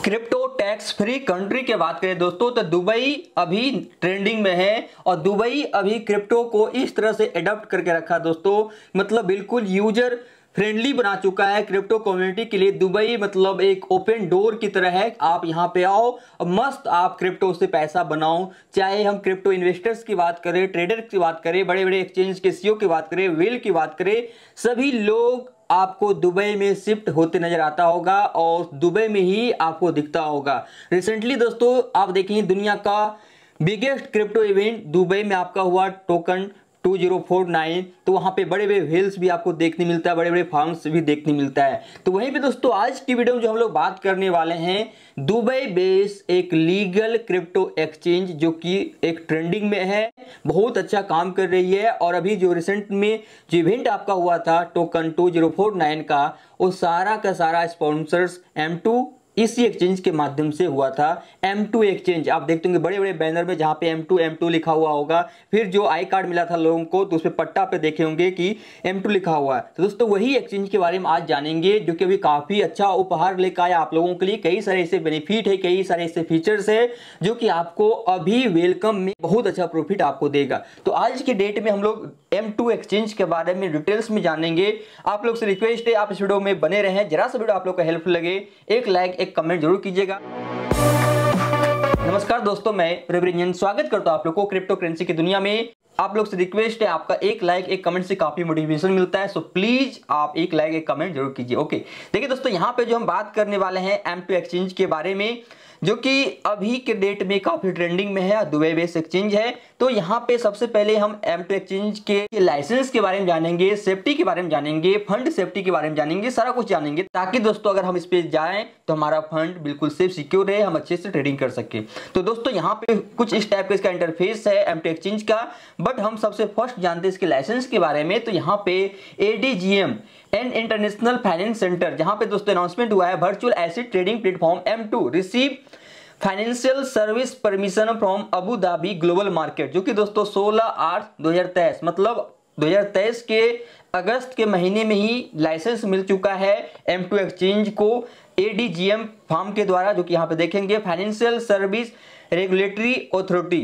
Crypto tax free country की बात करें दोस्तों तो दुबई अभी ट्रेंडिंग में है और दुबई अभी क्रिप्टो को इस तरह से अडॉप्ट करके रखा दोस्तों, मतलब बिल्कुल यूजर फ्रेंडली बना चुका है क्रिप्टो कम्युनिटी के लिए। दुबई मतलब एक ओपन डोर की तरह है, आप यहां पे आओ और मस्त आप क्रिप्टो से पैसा बनाओ। चाहे हम क्रिप्टो इन्वेस्टर्स की बात करें, ट्रेडर की बात करें, बड़े बड़े एक्सचेंज के सीईओ की बात करें, व्हेल की बात करें, सभी लोग आपको दुबई में शिफ्ट होते नजर आता होगा और दुबई में ही आपको दिखता होगा। रिसेंटली दोस्तों आप देखेंगे दुनिया का बिगेस्ट क्रिप्टो इवेंट दुबई में आपका हुआ, टोकन 2049। तो वहां पे बड़े बड़े व्हेल्स भी आपको देखने मिलता है, बड़े बड़े फार्म्स भी देखने मिलता है। तो वहीं पे दोस्तों आज की वीडियो में जो हम लोग बात करने वाले हैं, दुबई बेस एक लीगल क्रिप्टो एक्सचेंज जो कि एक ट्रेंडिंग में है, बहुत अच्छा काम कर रही है। और अभी जो रिसेंट में जो इवेंट आपका हुआ था टोकन 2049 का, वो सारा का सारा स्पॉन्सर्स M2 इसी एक्सचेंज के माध्यम से हुआ था। M2 एक्सचेंज आप देखते होंगे बड़े बड़े बैनर में जहां पे M2 लिखा हुआ होगा, फिर जो आई कार्ड मिला था लोगों को तो उस पे पट्टा पे देखे होंगे कि M2 लिखा हुआ है। तो दोस्तों वही एक्सचेंज के बारे में आज जानेंगे जो कि अभी काफी अच्छा उपहार लेकर आया आप लोगों के लिए। कई सारे ऐसे बेनिफिट है, कई सारे ऐसे फीचर्स है जो कि आपको अभी वेलकम में बहुत अच्छा प्रॉफिट आपको देगा। तो आज के डेट में हम लोग M2 एक्सचेंज के बारे में डिटेल्स में जानेंगे। आप लोग से रिक्वेस्ट है आप इस वीडियो में बने रहें, जरा सा वीडियो आप लोग को हेल्पफुल लगे एक लाइक एक कमेंट जरूर कीजिएगा। नमस्कार दोस्तों, मैं प्रवीण स्वागत करता हूं आप लोग को क्रिप्टो करेंसी की दुनिया में। आप लोग से रिक्वेस्ट है आपका एक लाइक एक कमेंट से काफी मोटिवेशन मिलता है, सो प्लीज आप एक लाइक एक कमेंट जरूर कीजिए। ओके, देखिए दोस्तों यहाँ पे जो हम बात करने वाले हैं M2 एक्सचेंज के बारे में, जो कि अभी के डेट में काफी ट्रेंडिंग में है, दुबई बेस्ड एक्सचेंज है। तो यहाँ पे सबसे पहले हम M2 एक्सचेंज के लाइसेंस के बारे में जानेंगे, सेफ्टी के बारे में जानेंगे, फंड सेफ्टी के बारे में जानेंगे, सारा कुछ जानेंगे ताकि दोस्तों अगर हम इस पे जाएं तो हमारा फंड बिल्कुल सेफ सिक्योर रहे, हम अच्छे से ट्रेडिंग कर सके। तो दोस्तों यहाँ पे कुछ इस टाइप का इसका इंटरफेस है M2 एक्सचेंज का, बट हम सबसे फर्स्ट जानते हैं इसके लाइसेंस के बारे में। तो यहाँ पे ADGM and International Finance Centre, जहां पे दोस्तों अनाउंसमेंट हुआ है, virtual asset trading platform M2 receive financial service permission from Abu Dhabi Global Market, जो कि दोस्तों 16/8/2023 मतलब 2023 के अगस्त के महीने में ही लाइसेंस मिल चुका है M2 एक्सचेंज को ADGM फॉर्म के द्वारा, जो कि यहाँ पे देखेंगे Financial Service Regulatory Authority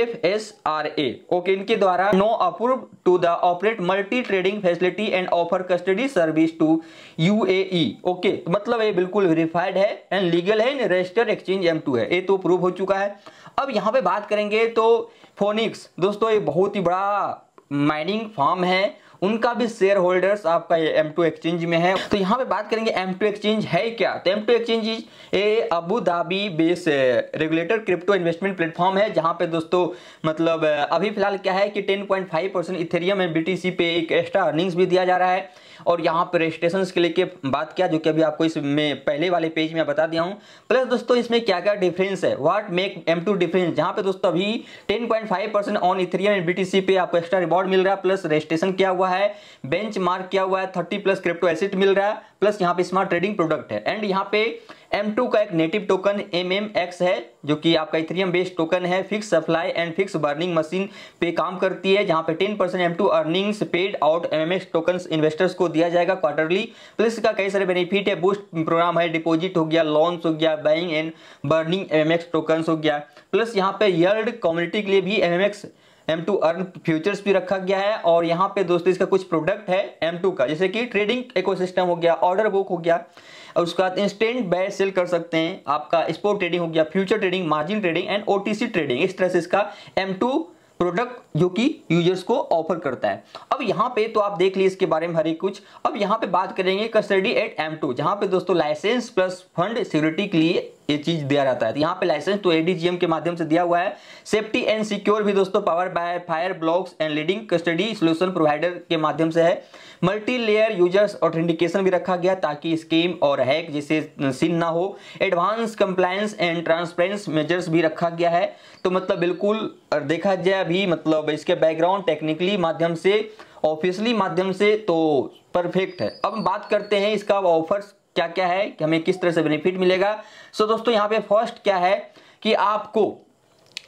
FSRA, okay, इनके द्वारा no approve to the operate multi trading facility and offer custody service to UAE। Okay, मतलब ये बिल्कुल वेरीफाइड है एंड लीगल है, रजिस्टर्ड एक्सचेंज M2 है, ये तो प्रूव हो चुका है। अब यहाँ पे बात करेंगे तो फोनिक्स दोस्तों ये बहुत ही बड़ा माइनिंग फार्म है, उनका भी शेयर होल्डर्स आपका M2 एक्सचेंज में है। तो यहाँ पे बात करेंगे M2 एक्सचेंज है क्या। तो M2 exchange a Abu Dhabi base regulator crypto investment platform है, जहाँ पे दोस्तों मतलब अभी फिलहाल क्या है कि 10.5% इथेरियम एंड BTC पे एक एक्स्ट्रा अर्निंग्स भी दिया जा रहा है। और यहाँ पे रजिस्ट्रेशन के लिए बात किया, जो कि अभी आपको इसमें पहले वाले पेज में बता दिया हूँ। प्लस दोस्तों इसमें क्या क्या डिफरेंस है, व्हाट मेक M2 डिफरेंस, जहाँ पे दोस्तों अभी 10.5% ऑन इथेरियम एंड BTC पे आपको एक्स्ट्रा रिवॉर्ड मिल रहा है, प्लस रजिस्ट्रेशन किया हुआ है, बेंच मार्क किया हुआ है, 30+ क्रिप्टो एसेट मिल रहा है, प्लस यहाँ पे स्मार्ट ट्रेडिंग प्रोडक्ट है। एंड यहाँ पे M2 का एक नेटिव टोकन MMX है, जो कि आपका इथेरियम बेस्ड टोकन है, fix supply and fix burning machine पे काम करती है, जहां पे 10% M2 earnings paid out MMX tokens investors को दिया जाएगा क्वार्टरली। प्लस इसका कई सारे बेनिफिट है, बूस्ट प्रोग्राम है, डिपॉजिट हो गया, लोन्स हो गया, buying and burning MMX tokens हो गया। प्लस यहाँ पे यील्ड कम्युनिटी के लिए भी MMX M2 अर्न फ्यूचर्स भी रखा गया है। और यहाँ पे दोस्तों इसका कुछ प्रोडक्ट है M2 का, जैसे कि ट्रेडिंग इकोसिस्टम हो गया, ऑर्डर बुक हो गया, और उसके बाद इंस्टेंट बाय सेल कर सकते हैं, आपका स्पॉट ट्रेडिंग हो गया, future trading, margin trading and OTC trading. इस तरह से इसका M2 प्रोडक्ट जो कि यूजर्स को ऑफर करता है। अब यहाँ पे तो आप देख लीजिए इसके बारे में हर एक कुछ। अब यहाँ पे बात करेंगे कस्टडी एट M2, जहाँ पे दोस्तों लाइसेंस प्लस फंड सिक्योरिटी के लिए ये चीज दिया जाता है। तो यहाँ पे लाइसेंस तो ADGM के माध्यम से दिया हुआ है, सेफ्टी एंड सिक्योर भी दोस्तों power by Fireblocks and leading custody solution provider के माध्यम से है। मल्टी लेयर यूजर्स ऑथेंटिकेशन भी रखा गया ताकि स्कीम और हैक जैसे सीन ना हो। Advance compliance and transparence measures भी रखा गया है। तो मतलब बिल्कुल देखा जाए अभी मतलब इसके बैकग्राउंड टेक्निकली माध्यम से, ऑफिशियली माध्यम से तो परफेक्ट है। अब बात करते हैं इसका ऑफर्स क्या क्या है, कि हमें किस तरह से बेनिफिट मिलेगा। सो दोस्तों यहाँ पे फर्स्ट क्या है कि आपको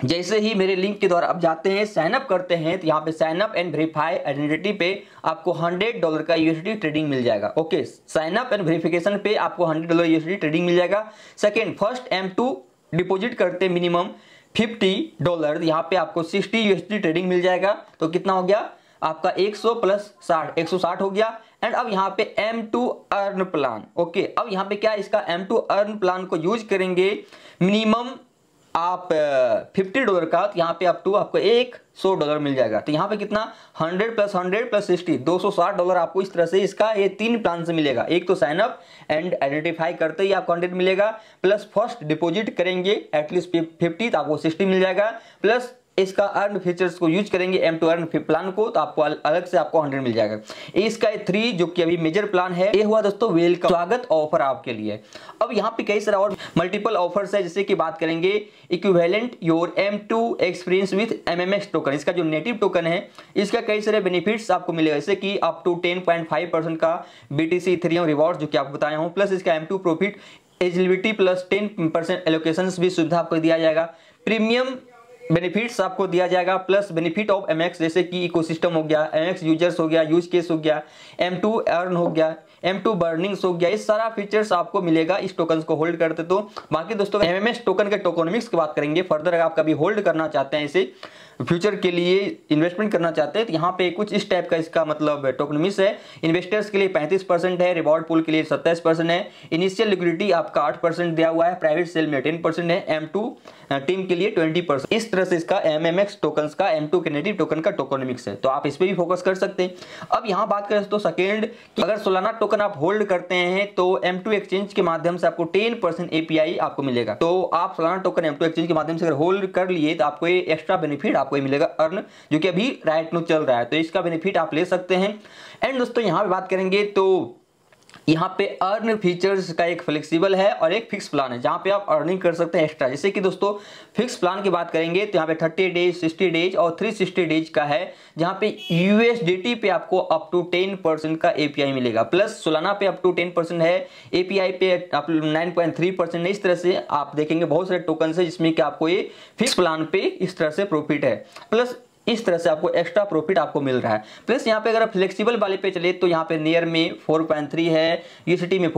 जैसे ही मेरे लिंक के द्वारा आप जाते हैं, साइन अप करते हैं, तो यहाँ पे sign up and verify identity पे आपको $100 का यूएसडी ट्रेडिंग मिल जाएगा। Okay, sign up and verification पे आपको $100 यूएसडी ट्रेडिंग मिल जाएगा। सेकेंड, फर्स्ट M2 डिपॉजिट करते मिनिमम $50, यहाँ पे आपको 60 यूएसडी ट्रेडिंग मिल जाएगा। तो कितना हो गया आपका 100 प्लस 60, 160 हो गया। एंड अब यहाँ पे M2 अर्न प्लान। ओके, अब यहाँ पे क्या इसका M2 अर्न प्लान को यूज करेंगे मिनिमम आप $50 का, तो यहाँ पे अप टू आपको $100 मिल जाएगा। तो यहाँ पे कितना 100 प्लस 100 प्लस 60 $260 आपको इस तरह से इसका ये 3 प्लान से मिलेगा। एक तो साइन अप एंड आइडेंटिफाई करते ही आपको 100 मिलेगा, प्लस फर्स्ट डिपॉजिट करेंगे एटलीस्ट 50 तो आपको 60 मिल जाएगा, प्लस इसका अर्न फीचर्स को यूज करेंगे M2 अर्न प्लान को, तो आपको अलग से आपको 100 मिल जाएगा। इसका 3 जो कि अभी मेजर प्लान है, ये हुआ दोस्तों वेलकम स्वागत ऑफर आपके लिए। अब यहाँ पे कई सारे और मल्टीपल ऑफर्स है, जैसे कि बात करेंगे equivalent your M2 experience with MMX token. इसका जो नेटिव टोकन है इसका कई सारे बेनिफिट्स आपको मिलेगा, जैसे कि अप टू 10.5% का BTC इथेरियम रिवॉर्ड जो कि आपको बताया हूँ, प्लस इसका M2 profit eligibility plus 10% allocation भी सुविधा आपको दिया जाएगा। प्रीमियम बेनिफिट्स आपको दिया जाएगा, प्लस बेनिफिट ऑफ MX जैसे कि इकोसिस्टम हो गया, MX यूजर्स हो गया, यूज केस हो गया, M2 अर्न हो गया, M2 बर्निंग्स हो गया। इस सारा फीचर्स आपको मिलेगा इस टोकन को होल्ड करते। तो बाकी दोस्तों MMX टोकन के टोकनोमिक्स की बात करेंगे फर्दर, अगर आप कभी होल्ड करना चाहते हैं, इसे फ्यूचर के लिए इन्वेस्टमेंट करना चाहते हैं, तो यहाँ पे कुछ इस टाइप का इसका मतलब टोकनोमिक्स है। इन्वेस्टर्स के लिए 35% है, रिवॉर्ड पूल के लिए 27% है, इनिशियल लिक्विडिटी आपका 8% दिया हुआ है, प्राइवेट सेल में 10% है, M2 टीम के लिए 20%। इस तरह से इसका MMX टोकन्स का M2 के नेटिव टोकन का टोकनोमिक्स है, तो आप इस पे भी फोकस कर सकते हैं। अब यहाँ बात करें तो सेकेंड, अगर सोलाना टोकन आप होल्ड करते हैं तो M2 एक्सचेंज के माध्यम से आपको 10% API आपको मिलेगा। तो आप सोलाना टोकन M2 एक्सचेंज के माध्यम से अगर होल्ड कर लिए तो आपको ये एक्स्ट्रा बेनिफिट आपको मिलेगा अर्न, जो कि अभी राइट नो चल रहा है, तो इसका बेनिफिट आप ले सकते हैं। एंड दोस्तों यहाँ पे बात करेंगे तो यहाँ पे अर्न फीचर्स का एक फ्लेक्सिबल है और एक फिक्स प्लान है, जहाँ पे आप अर्निंग कर सकते हैं एक्स्ट्रा। जैसे कि दोस्तों फिक्स प्लान की बात करेंगे तो यहाँ पे 30 डेज, 60 डेज और 360 डेज का है, जहाँ पे USDT पे आपको अप टू 10% का API मिलेगा, प्लस सोलाना पे अप टू 10% है, API पे आप 9.3%। इस तरह से आप देखेंगे बहुत सारे टोकन है जिसमें कि आपको ये फिक्स प्लान पे इस तरह से प्रॉफिट है, प्लस इस तरह से आपको एक्स्ट्रा प्रॉफिट आपको मिल रहा है। प्लस यहाँ पे अगर आप फ्लेक्सिबल वाले पे चले तो यहाँ पे नियर में 4.3 है, USDT में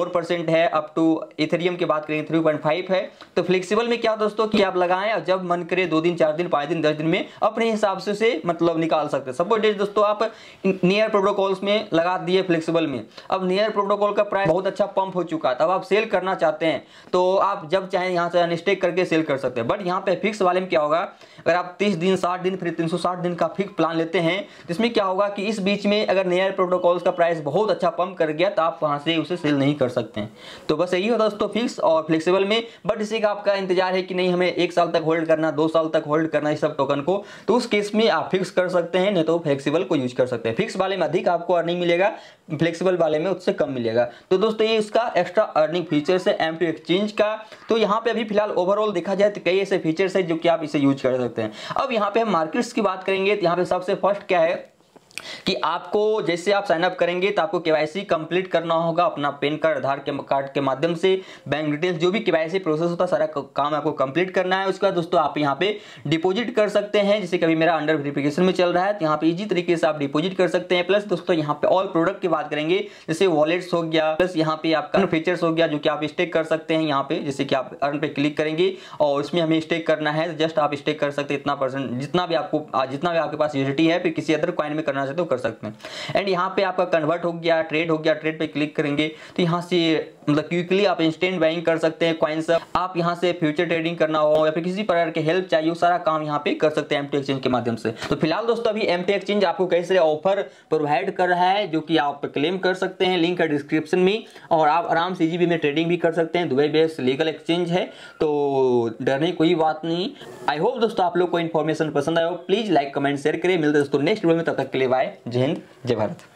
4% है, अप टू इथेरियम की बात करें 3.5 है। तो फ्लेक्सिबल में क्या दोस्तों कि आप लगाएं और जब मन करे 2 दिन, 4 दिन, 5 दिन, 10 दिन में अपने हिसाब से मतलब निकाल सकते हैं। सपोज दोस्तों आप नियर प्रोटोकॉल्स में लगा दिए फ्लेक्सिबल में, अब नियर प्रोटोकॉल का प्राइस बहुत अच्छा पंप हो चुका है, तब आप सेल करना चाहते हैं तो आप जब चाहें यहाँ से अनस्टेक करके सेल कर सकते हैं। बट यहाँ पे फिक्स वाले में क्या होगा, अगर आप 30 दिन, 60 दिन, 360 दिन का फिक्स प्लान लेते हैं, जिसमें क्या होगा कि इस बीच में अगर नया प्रोटोकॉल्स का प्राइस बहुत अच्छा पंप कर गया तो आप वहां से उसे सेल नहीं कर सकते हैं। तो बस यही होता है दोस्तों फिक्स और फ्लेक्सिबल में। बट इसी का आपका इंतजार है कि नहीं हमें 1 साल तक होल्ड करना, 2 साल तक होल्ड करना इस सब टोकन को, तो उस केस में आप फिक्स कर सकते हैं, नहीं तो फ्लेक्सिबल को यूज कर सकते हैं। फिक्स वाले में अधिक आपको अर्निंग मिलेगा, फ्लेक्सिबल वाले में उससे कम मिलेगा। तो दोस्तों ये इसका एक्स्ट्रा अर्निंग फीचर्स है M2 एक्सचेंज का। तो यहाँ पे अभी फिलहाल ओवरऑल देखा जाए तो कई ऐसे फीचर्स है जो कि आप इसे यूज कर सकते हैं। अब यहाँ पे हम मार्केट्स की बात करेंगे तो यहाँ पे सबसे फर्स्ट क्या है कि आपको जैसे आप साइन अप करेंगे तो आपको KYC कंप्लीट करना होगा अपना पैन कार्ड, आधार के कार्ड के माध्यम से, बैंक डिटेल्स जो भी KYC प्रोसेस होता है सारा काम आपको कंप्लीट करना है। उसके बाद दोस्तों आप यहाँ पे डिपॉजिट कर सकते हैं, जैसे कभी मेरा अंडर वेरिफिकेशन में चल रहा है तो यहाँ पे इजी तरीके से आप डिपॉजिट कर सकते हैं। प्लस दोस्तों यहाँ पे ऑल प्रोडक्ट की बात करेंगे, जैसे वॉलेट्स हो गया, प्लस यहाँ पे आपका फीचर्स हो गया जो कि आप स्टेक कर सकते हैं। यहाँ पे जैसे कि आप अर्न पे क्लिक करेंगे और उसमें हमें स्टेक करना है, जस्ट आप स्टेक कर सकते हैं इतना % जितना भी आपके पास USDT है, फिर किसी अदर कॉइन में करना चाहते हो कर सकते हैं। एंड यहाँ पे आपका कन्वर्ट हो गया, ट्रेड हो गया, ट्रेड पे क्लिक करेंगे तो यहाँ से मतलब क्विकली आप इंस्टेंट बाइंग कर सकते हैं कॉइन्स। आप यहाँ से फ्यूचर ट्रेडिंग करना हो या फिर किसी प्रकार के हेल्प चाहिए, सारा काम यहाँ पे कर सकते हैं M2 एक्सचेंज के माध्यम से। तो फिलहाल दोस्तों अभी M2 एक्सचेंज आपको कई सारे ऑफर प्रोवाइड कर रहा है जो कि आप क्लेम कर सकते हैं, लिंक है डिस्क्रिप्शन में, और आप आराम से EGB में ट्रेडिंग भी कर सकते हैं। दुबई बेस्ड लीगल एक्सचेंज है, तो डरने की कोई बात नहीं। आई होप दोस्तों आप लोग को इन्फॉर्मेशन पसंद आया हो, प्लीज लाइक, कमेंट, शेयर करें। मिलते हैं दोस्तों नेक्स्ट वीडियो में, तब तक के लिए बाय, जय हिंद, जय भारत।